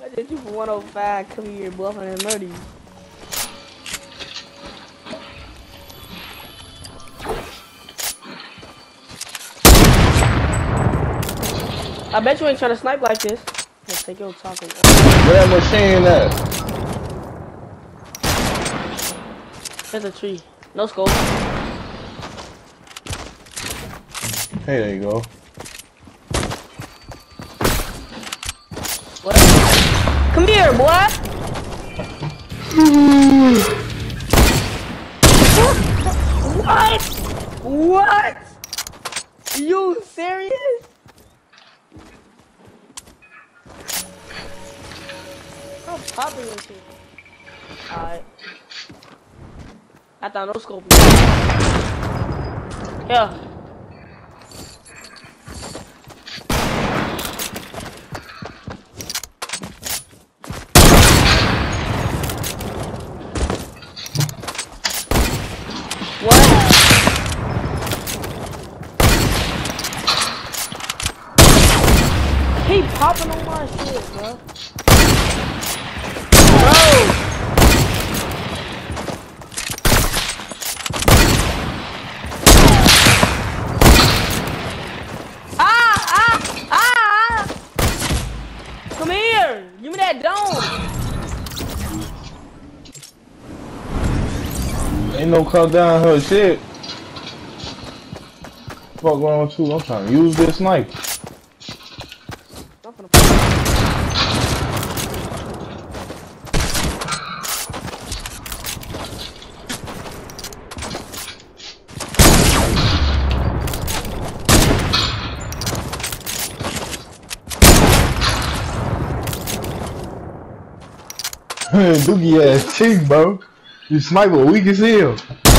I did you for 105. Come here, bluffing and murder you. I bet you ain't trying to snipe like this. Let's take your taco. Where that machine at? There's a tree. No scope. Hey, there you go. What? Come here, boy. What? What? You serious? I'm popping this shit. Alright. I thought no scope. Yeah. What? He popping on my shit, bro. Come here! Give me that dome! Ain't no come down her shit. Fuck wrong with you? I'm trying to use this knife. Doogie ass cheek, bro. You sniper weak as hell.